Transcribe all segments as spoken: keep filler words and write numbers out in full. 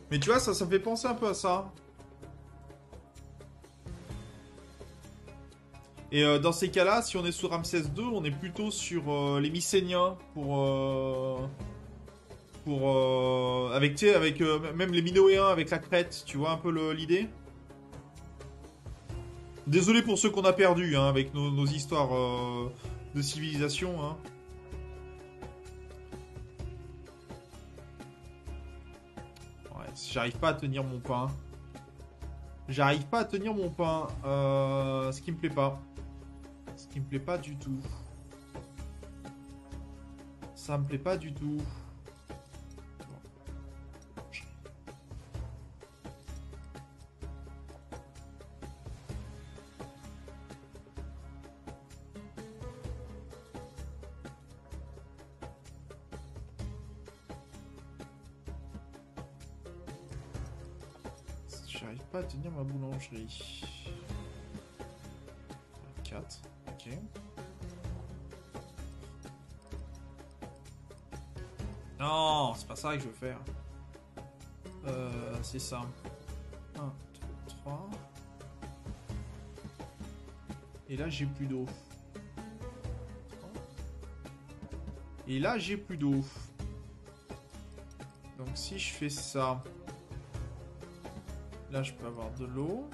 Mais tu vois, ça, ça me fait penser un peu à ça. Et euh, dans ces cas-là, si on est sur Ramsès deux, on est plutôt sur euh, les Mycéniens pour... euh, pour euh, avec, tu sais, avec euh, même les Minoéens avec la Crète, tu vois un peu le- l'idée. Désolé pour ceux qu'on a perdus hein, avec nos, nos histoires euh, de civilisation. Hein. Ouais, j'arrive pas à tenir mon pain. J'arrive pas à tenir mon pain. Euh, ce qui me plaît pas. Ce qui me plaît pas du tout. Ça me plaît pas du tout. J'arrive pas à tenir ma boulangerie. quatre. Ok. Non, c'est pas ça que je veux faire. Euh, c'est ça. un, deux, trois. Et là, j'ai plus d'eau. Et là, j'ai plus d'eau. Donc, si je fais ça... Là, je peux avoir de l'eau.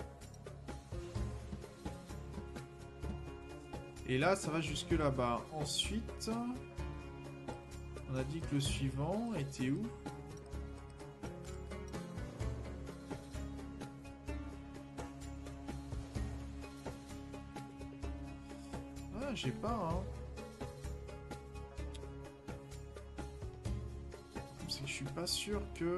Et là, ça va jusque là-bas. Ensuite, on a dit que le suivant était où? Ah, j'ai pas, hein. C'est que je suis pas sûr que...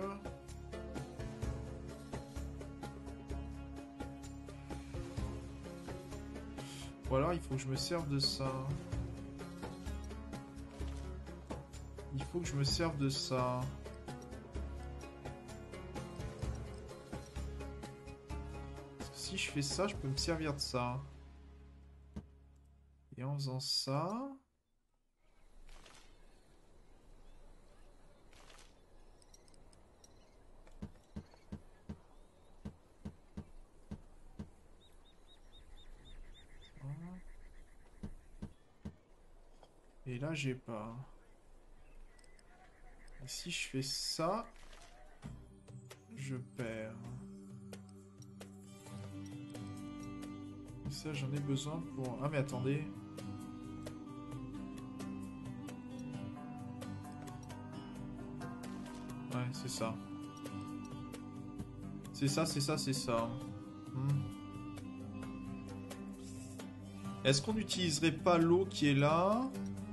Ou alors, il faut que je me serve de ça. Il faut que je me serve de ça. Parce que si je fais ça, je peux me servir de ça. Et en faisant ça... Et là, j'ai pas. Et si je fais ça, je perds. Et ça, j'en ai besoin pour... Ah, mais attendez. Ouais, c'est ça. C'est ça, c'est ça, c'est ça. Hmm. Est-ce qu'on n'utiliserait pas l'eau qui est là?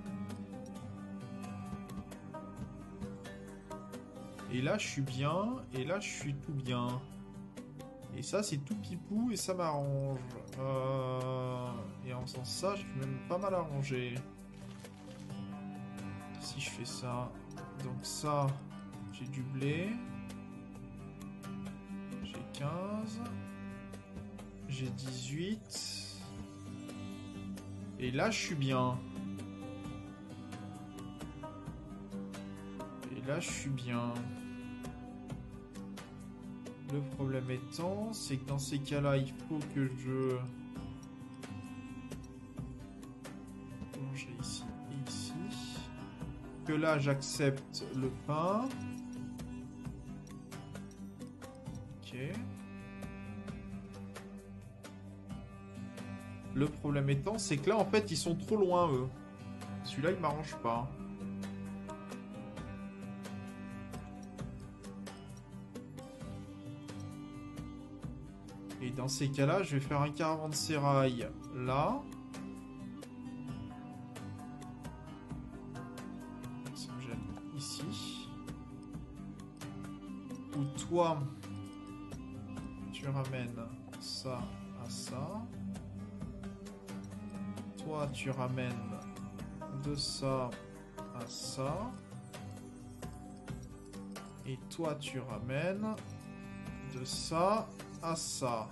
Et là, je suis bien. Et là, je suis tout bien. Et ça, c'est tout pipou et ça m'arrange. Euh... Et en faisant ça, je peux même pas mal arranger. Si je fais ça... Donc ça, j'ai du blé. J'ai quinze. J'ai dix-huit. Et là, je suis bien. Et là, je suis bien. Le problème étant, c'est que dans ces cas-là, il faut que je... Boulangerie ici et ici. Que là, j'accepte le pain. Ok. Le problème étant, c'est que là, en fait, ils sont trop loin, eux. Celui-là, il m'arrange pas. Et dans ces cas-là, je vais faire un caravansérail là. Ça me gêne ici. Où toi, tu ramènes ça à ça. Toi, tu ramènes de ça à ça. Et toi, tu ramènes de ça à ça.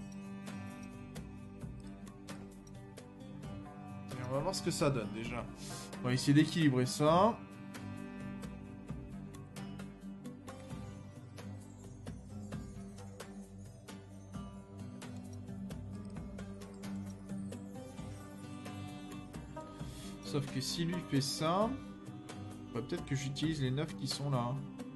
Et on va voir ce que ça donne déjà. On va essayer d'équilibrer ça. Sauf que si lui fait ça, faudrait peut-être que j'utilise les neuf qui sont là.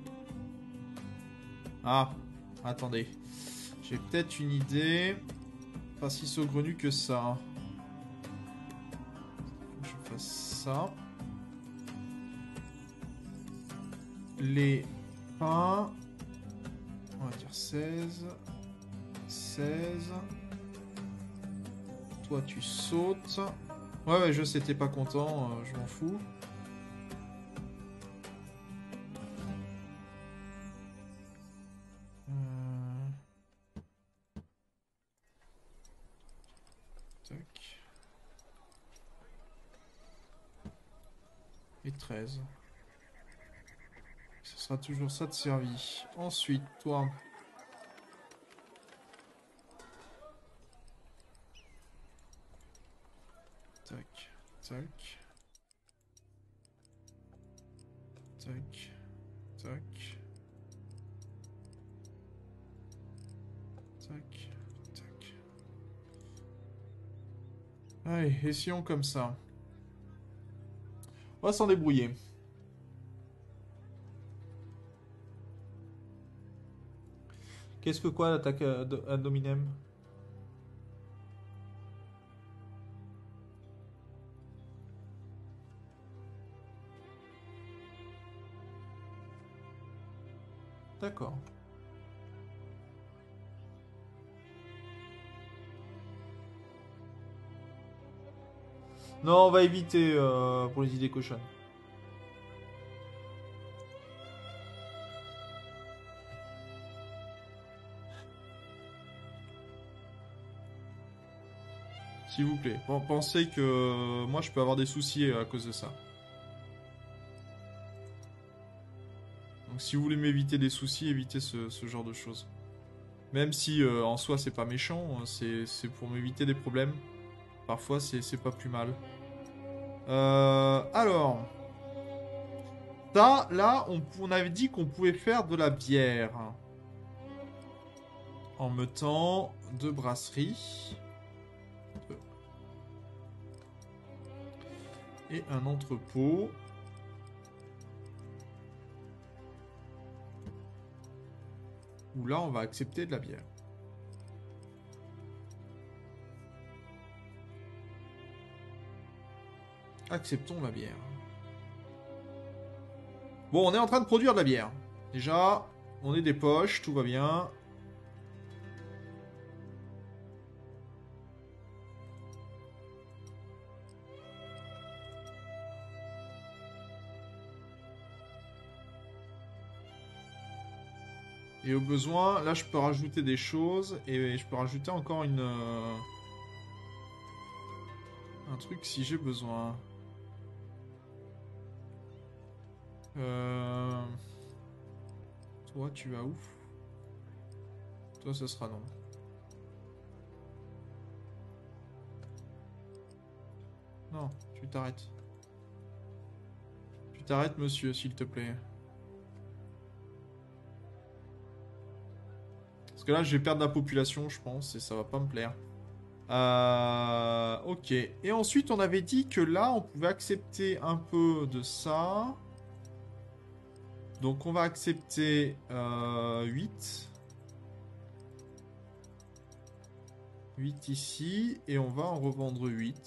Ah, attendez. J'ai peut-être une idée. Pas si saugrenue que ça. Faut que je fasse ça. Les pains. On va dire seize. seize. Toi, tu sautes. Ouais, ouais, je sais, t'es pas content. Euh, je m'en fous. Euh... Tac. Et treize. Ce sera toujours ça de servi. Ensuite, toi. Tac, tac. Tac, tac. Tac, tac. Allez, essayons comme ça. On va s'en débrouiller. Qu'est-ce que quoi l'attaque ad hominem? D'accord. Non, on va éviter euh, pour les idées cochonnes. S'il vous plaît. Pensez que moi je peux avoir des soucis à cause de ça. Donc si vous voulez m'éviter des soucis, évitez ce, ce genre de choses. Même si euh, en soi c'est pas méchant, c'est pour m'éviter des problèmes. Parfois c'est pas plus mal. Euh, alors... Ça, là, on, on avait dit qu'on pouvait faire de la bière. En mettant deux brasseries. Deux. Et un entrepôt. Où là, on va accepter de la bière. Acceptons la bière. Bon, on est en train de produire de la bière. Déjà, on est des poches, tout va bien. Et au besoin, là, je peux rajouter des choses. Et je peux rajouter encore une... Euh, un truc si j'ai besoin. Euh... Toi, tu vas où? Toi, ce sera non. Non, tu t'arrêtes. Tu t'arrêtes, monsieur, s'il te plaît. Parce que là, je vais perdre la population, je pense, et ça va pas me plaire. Euh, ok. Et ensuite, on avait dit que là, on pouvait accepter un peu de ça. Donc, on va accepter euh, huit. huit ici. Et on va en revendre huit.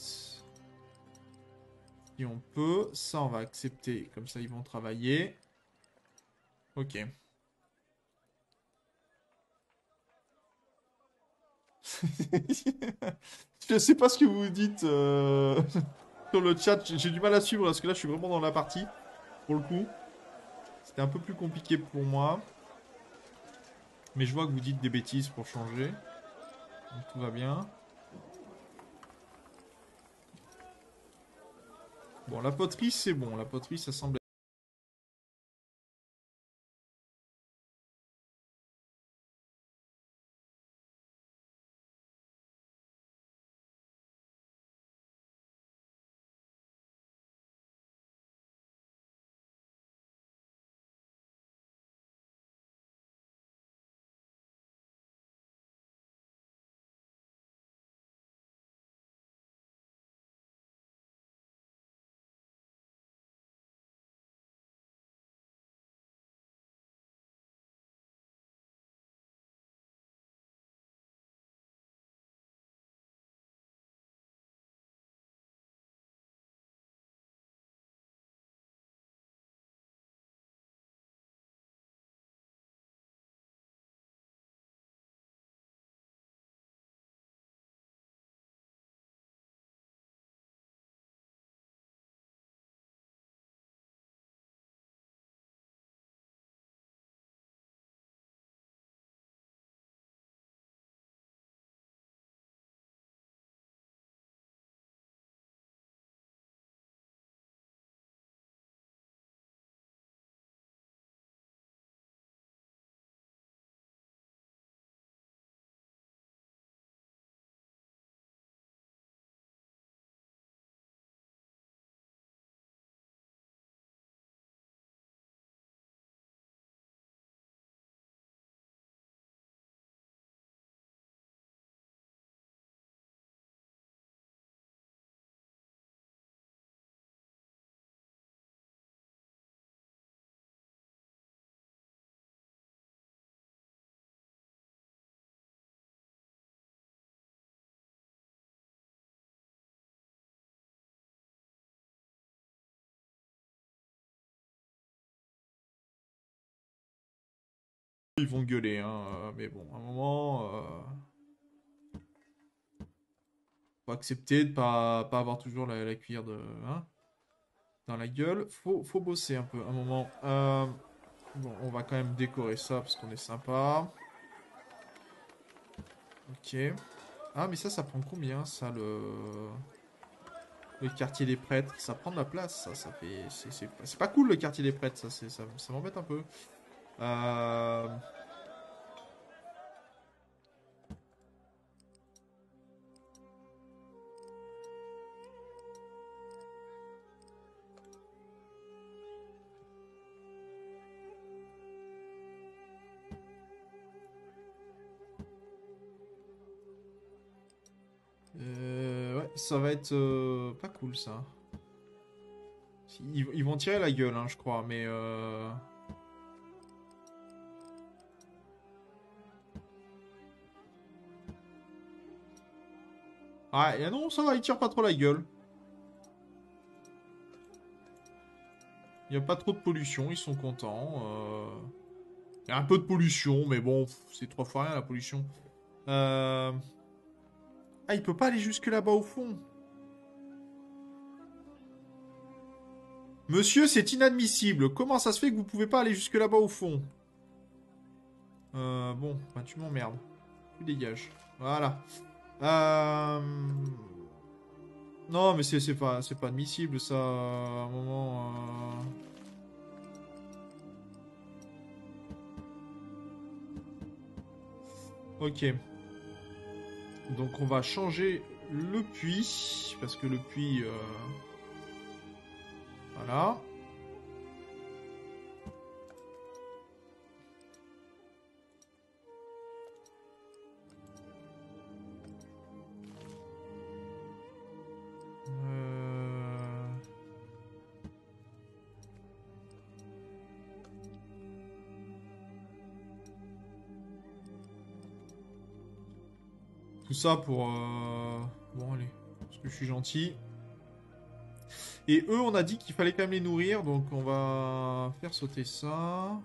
Si on peut. Ça, on va accepter. Comme ça, ils vont travailler. Ok. Je sais pas ce que vous dites euh, sur le chat. J'ai du mal à suivre parce que là, je suis vraiment dans la partie. Pour le coup. C'était un peu plus compliqué pour moi. Mais je vois que vous dites des bêtises pour changer. Donc tout va bien. Bon, la poterie, c'est bon. La poterie, ça semble Ils vont gueuler, hein. euh, Mais bon, à un moment... euh, Faut accepter de pas, pas avoir toujours la, la cuillère de... Hein, dans la gueule. Faut, faut bosser un peu, un moment. Euh, Bon, on va quand même décorer ça parce qu'on est sympa. Ok. Ah, mais ça, ça prend combien, ça, le... Le quartier des prêtres? Ça prend de la place, ça. Ça fait... C'est c'est- c'est pas cool, le quartier des prêtres, ça. c'est- Ça, ça m'embête un peu. Euh... euh, Ouais, ça va être... euh, pas cool, ça. Ils, ils vont tirer la gueule, hein, je crois, mais... Euh... Ah, et non, ça va, ils tirent pas trop la gueule. Il n'y a pas trop de pollution, ils sont contents. euh. Il y a un peu de pollution, mais bon, pff, c'est trois fois rien, la pollution. Euh... Ah, il peut pas aller jusque là-bas au fond. Monsieur, c'est inadmissible. Comment ça se fait que vous pouvez pas aller jusque là-bas au fond? Euh, bon, bah tu m'emmerdes. Tu dégages. Voilà. Euh... Non, mais c'est c'est pas, c'est pas admissible, ça, à un moment... euh. Ok. Donc on va changer le puits, parce que le puits... euh, Voilà. Euh... Tout ça pour... euh, Bon, allez. Parce que je suis gentil. Et eux, on a dit qu'il fallait quand même les nourrir, donc on va faire sauter ça.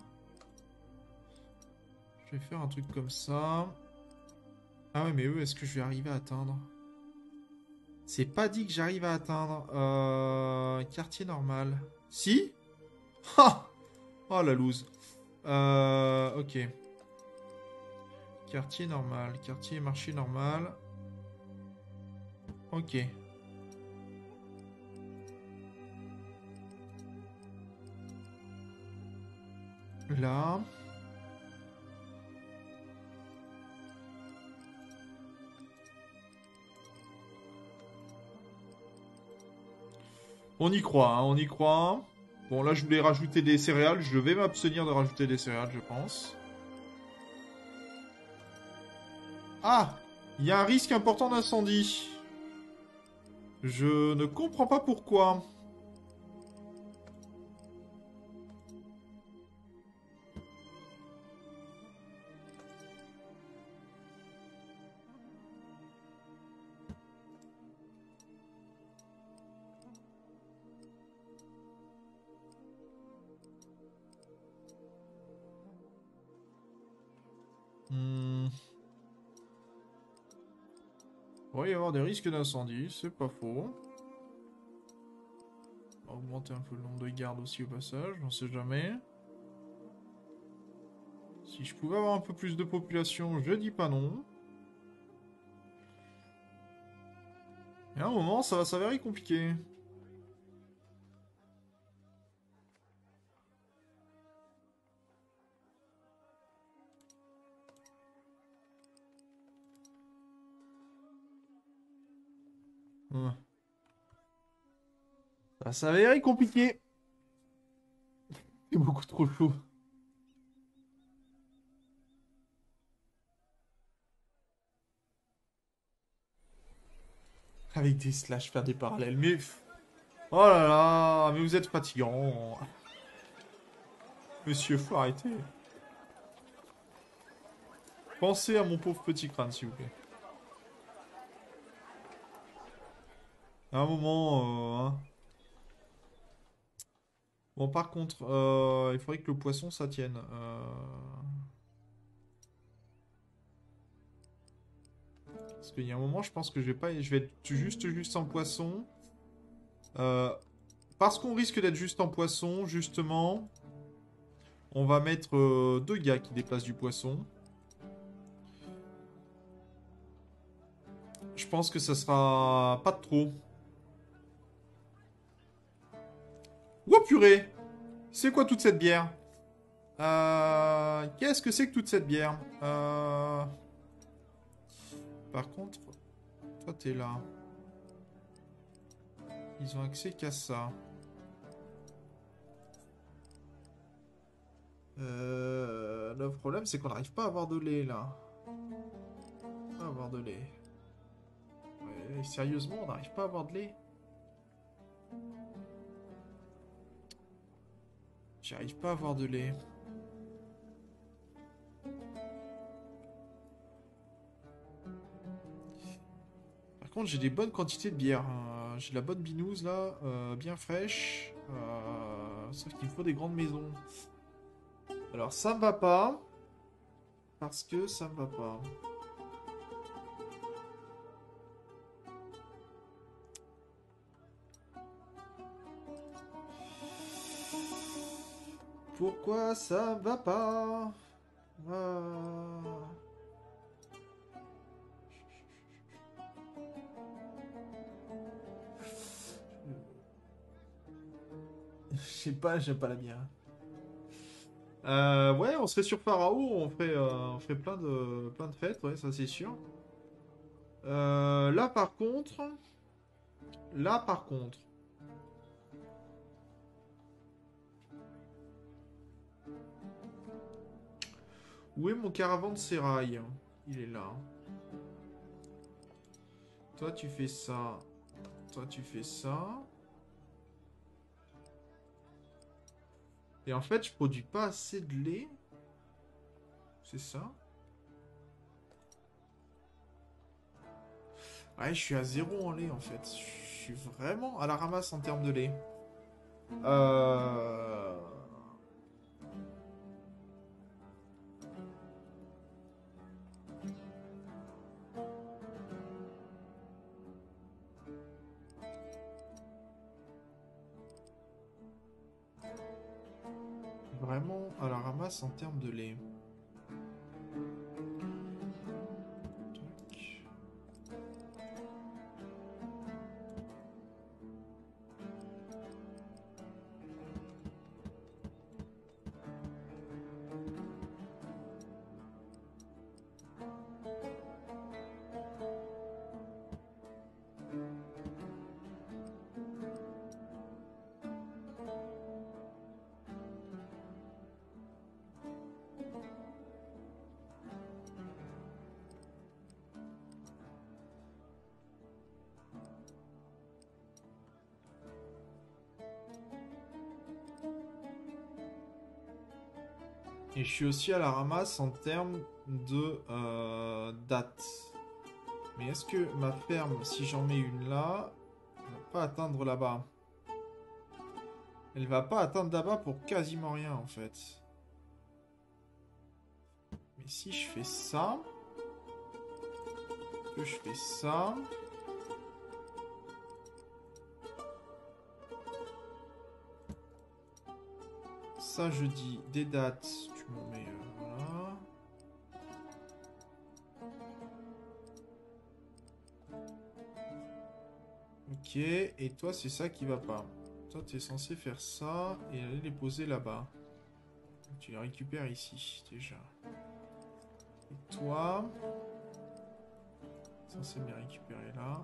Je vais faire un truc comme ça. Ah ouais, mais eux, est-ce que je vais arriver à atteindre? C'est pas dit que j'arrive à atteindre. Euh... Quartier normal. Si? Ha! Oh la loose. Euh... Ok. Quartier normal. Quartier marché normal. Ok. Là. On y croit, hein, on y croit. Bon, là, je voulais rajouter des céréales. Je vais m'abstenir de rajouter des céréales, je pense. Ah! Il y a un risque important d'incendie. Je ne comprends pas pourquoi. Hmm. Il pourrait y avoir des risques d'incendie, c'est pas faux. On va augmenter un peu le nombre de gardes aussi au passage, on sait jamais. Si je pouvais avoir un peu plus de population, je dis pas non. Et à un moment, ça va s'avérer compliqué. Ouais. Ça va s'avérer compliqué. C'est beaucoup trop chaud. Avec des slash, faire des parallèles, mais... Oh là là, mais vous êtes fatigant. Monsieur, faut arrêter. Pensez à mon pauvre petit crâne, s'il vous plaît. À un moment... euh, hein. Bon, par contre, euh, il faudrait que le poisson, ça tienne. Euh... Parce qu'il y a un moment, je pense que je vais pas, je vais être juste juste en poisson. Euh, parce qu'on risque d'être juste en poisson, justement, on va mettre euh, deux gars qui déplacent du poisson. Je pense que ça sera pas de trop. Oh purée! C'est quoi toute cette bière? Euh... Qu'est-ce que c'est que toute cette bière? Euh... Par contre, toi t'es là. Ils ont accès qu'à ça. Euh... Le problème c'est qu'on n'arrive pas à avoir de lait là. Pas à avoir de lait. Ouais, sérieusement, on n'arrive pas à avoir de lait. J'arrive pas à avoir de lait. Par contre, j'ai des bonnes quantités de bière. Euh, j'ai la bonne binouse là, euh, bien fraîche. Euh, sauf qu'il me faut des grandes maisons. Alors ça me va pas. Parce que ça me va pas. Pourquoi ça va pas? Ah. Je sais pas, j'aime pas la bière. Euh, ouais, on serait sur Pharao, on ferait, euh, on ferait plein de, plein de fêtes, ouais, ça c'est sûr. Euh, là par contre, là par contre, où est mon caravansérail? Il est là. Toi tu fais ça, toi tu fais ça. Et en fait, je produis pas assez de lait. C'est ça? Ouais, je suis à zéro en lait en fait. Je suis vraiment à la ramasse en termes de lait. Euh... Vraiment à la ramasse en termes de lait. Tac. Et je suis aussi à la ramasse en termes de euh, date. Mais est-ce que ma ferme, si j'en mets une là, elle va pas atteindre là-bas? Elle va pas atteindre là-bas pour quasiment rien en fait. Mais si je fais ça, que je fais ça, ça je dis des dates, tu m'en mets euh, voilà. Ok, et toi c'est ça qui va pas. Toi tu es censé faire ça et aller les poser là-bas. Tu les récupères ici déjà. Et toi, censé me les récupérer là.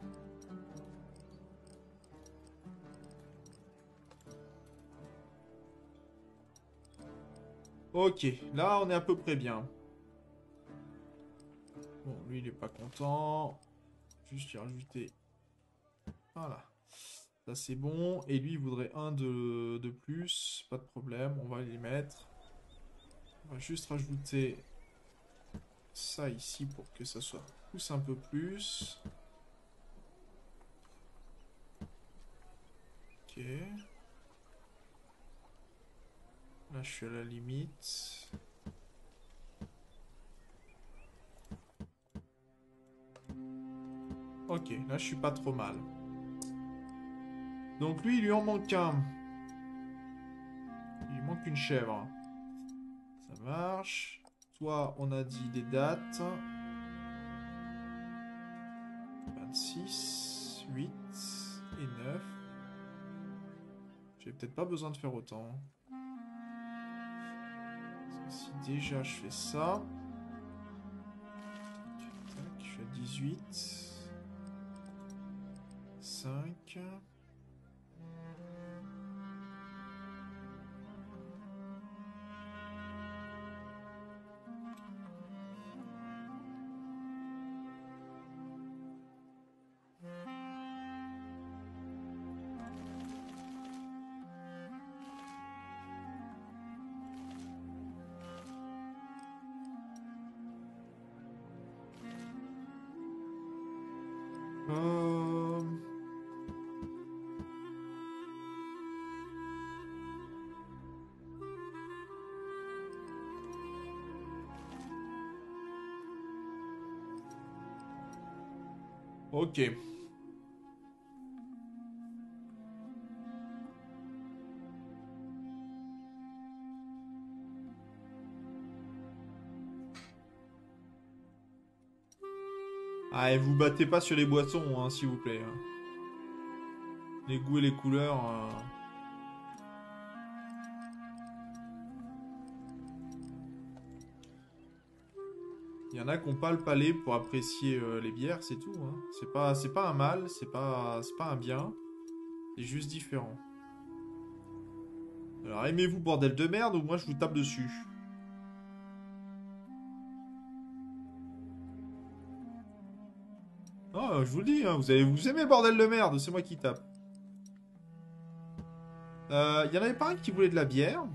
Ok, là on est à peu près bien. Bon, lui il est pas content. Juste y rajouter. Voilà. Ça c'est bon. Et lui il voudrait un de, de plus. Pas de problème, on va les mettre. On va juste rajouter ça ici pour que ça soit pousse un peu plus. Ok. Là je suis à la limite. Ok, là je suis pas trop mal. Donc lui, il lui en manque un. Il lui manque une chèvre. Ça marche. Toi, on a dit des dates. vingt-six, huit et neuf. J'ai peut-être pas besoin de faire autant. Si déjà je fais ça. Tac, je suis à dix-huit. cinq. Euh... Ok. Ah, et vous battez pas sur les boissons, hein, s'il vous plaît. Hein. Les goûts et les couleurs. euh, Il y en a qui n'ont pas le palais pour apprécier euh, les bières, c'est tout. Hein. C'est pas, c'est pas un mal, c'est pas, c'est pas un bien. C'est juste différent. Alors aimez-vous bordel de merde ou moi je vous tape dessus. Oh, je vous le dis, hein, vous, avez, vous aimez bordel de merde, c'est moi qui tape. Il euh, y en avait pas un qui voulait de la bière.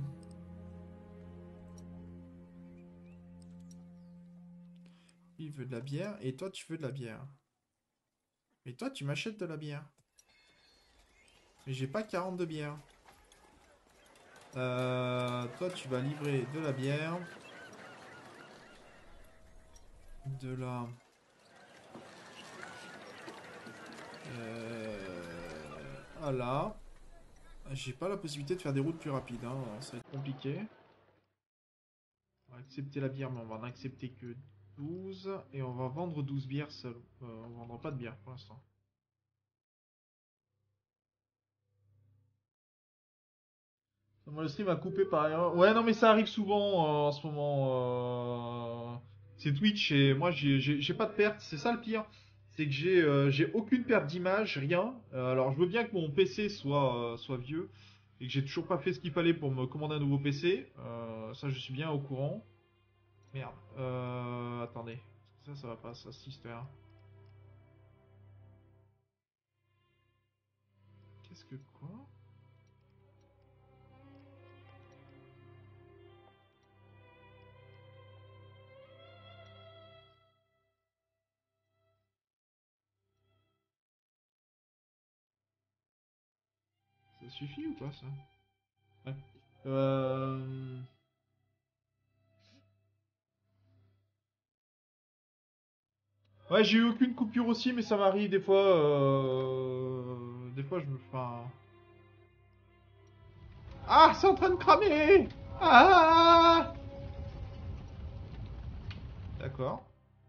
Il veut de la bière et toi tu veux de la bière. Mais toi tu m'achètes de la bière. Mais j'ai pas quarante de bière. Euh, toi tu vas livrer de la bière. De la... Euh... Voilà. J'ai pas la possibilité de faire des routes plus rapides. Hein. Ça va être compliqué. On va accepter la bière, mais on va en accepter que douze. Et on va vendre douze bières seules. Euh, on vendra pas de bière pour l'instant. Moi, le stream a coupé par ailleurs. Ouais, non, mais ça arrive souvent euh, en ce moment. euh, C'est Twitch et moi, j'ai j'ai- j'ai pas de perte. C'est ça le pire. C'est que j'ai euh, j'ai aucune perte d'image, rien. Euh, alors, je veux bien que mon P C soit, euh, soit vieux et que j'ai toujours pas fait ce qu'il fallait pour me commander un nouveau P C. Euh, ça, je suis bien au courant. Merde. Euh, attendez. Ça, ça va pas, ça, cette histoire. Qu'est-ce que quoi? Ça suffit ou pas, ça? Ouais. Euh... Ouais, j'ai eu aucune coupure aussi, mais ça m'arrive des fois. Euh... Des fois, je me. Enfin. Ah, c'est en train de cramer! Ah! D'accord.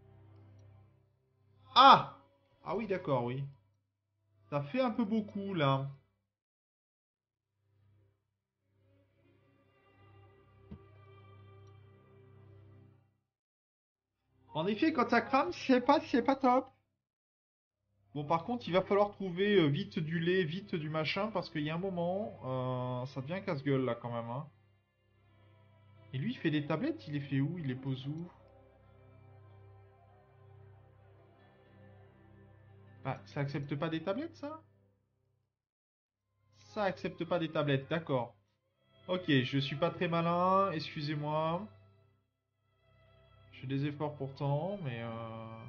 Ah! Ah oui, d'accord, oui. Ça fait un peu beaucoup, là. En effet, quand ça crame, c'est pas, c'est pas top. Bon, par contre, il va falloir trouver euh, vite du lait, vite du machin, parce qu'il y a un moment, euh, ça devient casse-gueule, là, quand même, hein. Et lui, il fait des tablettes, il les fait où? Il les pose où? Bah, ça accepte pas des tablettes, ça? Ça accepte pas des tablettes, d'accord. Ok, je suis pas très malin, excusez-moi. Je fais des efforts pourtant, mais... Euh...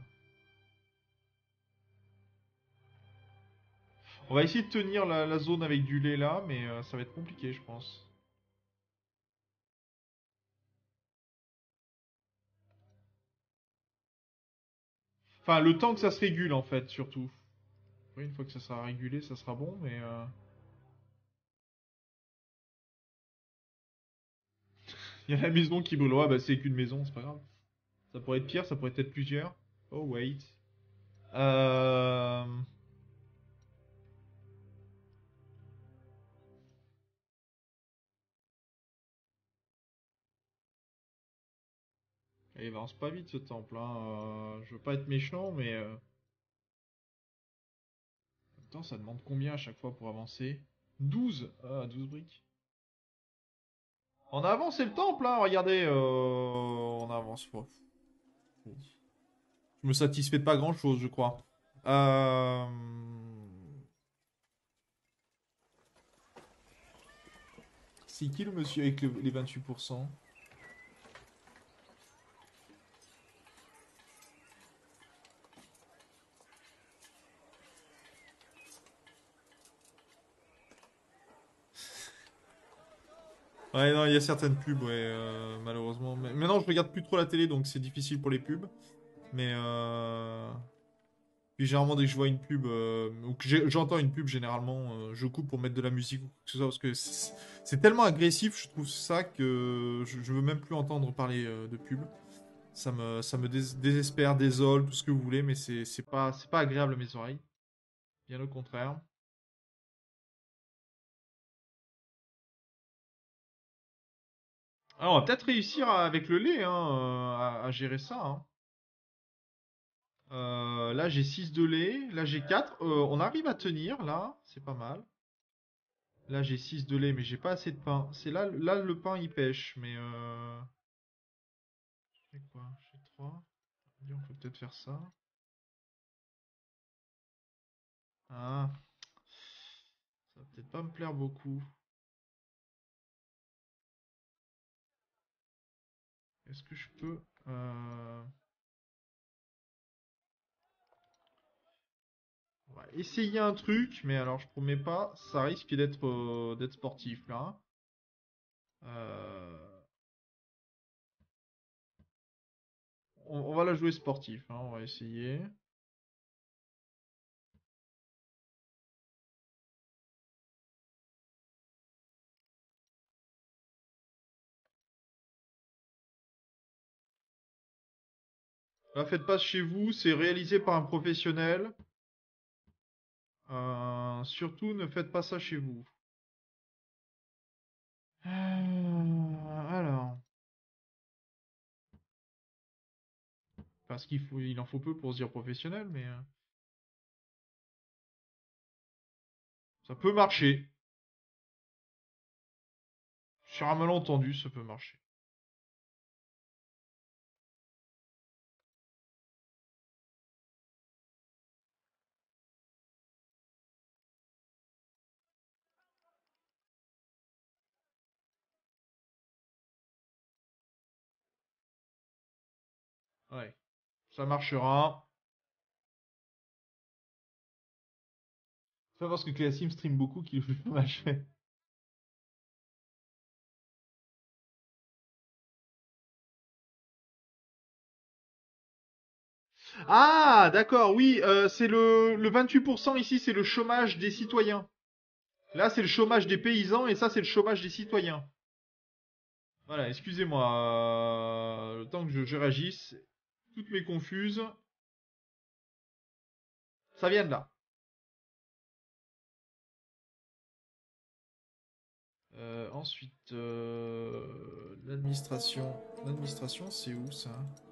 On va essayer de tenir la, la zone avec du lait là, mais euh, ça va être compliqué, je pense. Enfin, le temps que ça se régule, en fait, surtout. Oui, une fois que ça sera régulé, ça sera bon, mais... euh, Il y a la maison qui brûle. Ouais, bah c'est qu'une maison, c'est pas grave. Ça pourrait être pire, ça pourrait être plusieurs. Oh, wait. Euh... Il avance pas vite ce temple, hein. Euh, je veux pas être méchant, mais... euh, Attends, ça demande combien à chaque fois pour avancer? Douze. Ah, douze briques. On a avancé le temple, hein, regardez. euh, On avance pas. Je me satisfais de pas grand chose, je crois. Euh... C'est qui le monsieur avec le- les vingt-huit pour cent? Ouais, non, il y a certaines pubs, ouais, euh, malheureusement. Mais maintenant, je regarde plus trop la télé, donc c'est difficile pour les pubs. Mais euh... Puis généralement, dès que je vois une pub, euh, ou que j'ai- j'entends une pub, généralement, euh, je coupe pour mettre de la musique ou quoi que ce soit, parce que c'est c'est tellement agressif, je trouve ça, que je, je veux même plus entendre parler euh, de pub. Ça me, ça me dés- désespère, désole, tout ce que vous voulez, mais c'est c'est pas, c'est pas agréable à mes oreilles. Bien au contraire. Alors, on va peut-être réussir à- avec le lait, hein, euh, à, à gérer ça, hein. Euh, là, j'ai six de lait. Là, j'ai quatre. Euh, on arrive à tenir, là. C'est pas mal. Là, j'ai six de lait, mais j'ai pas assez de pain. C'est là, là, le pain, il pêche. Mais euh... j'ai quoi? J'ai trois. On peut peut-être faire ça. Ah, ça va peut-être pas me plaire beaucoup. Est-ce que je peux... euh, On va essayer un truc, mais alors je promets pas. Ça risque d'être euh, d'être sportif, là. Euh, On, on va la jouer sportif, hein, on va essayer. La faites pas chez vous, c'est réalisé par un professionnel. Euh, surtout, ne faites pas ça chez vous. Euh, alors, parce qu'il faut, il en faut peu pour se dire professionnel, mais euh, ça peut marcher. Sur un malentendu, ça peut marcher. Ouais, ça marchera. C'est pas parce que Cléasim stream beaucoup qu'il le fait mal fait. Ah, d'accord, oui, euh, c'est le, le vingt-huit pour cent ici, c'est le chômage des citoyens. Là, c'est le chômage des paysans et ça, c'est le chômage des citoyens. Voilà, excusez-moi, euh, le temps que je, je réagisse, toutes mes confuses, ça vient de là. Euh, ensuite, euh, l'administration. L'administration, c'est où ça?